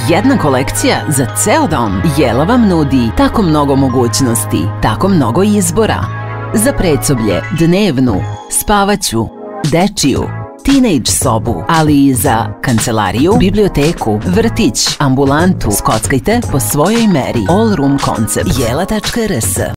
Jedna kolekcija za ceo dom. Jela vam nudi tako mnogo mogućnosti, tako mnogo izbora. Za predsoblje, dnevnu, spavaću, dečiju, tinejdž sobu, ali i za kancelariju, biblioteku, vrtić, ambulantu. Skockajte po svojoj meri. All Room koncept. Jela.rs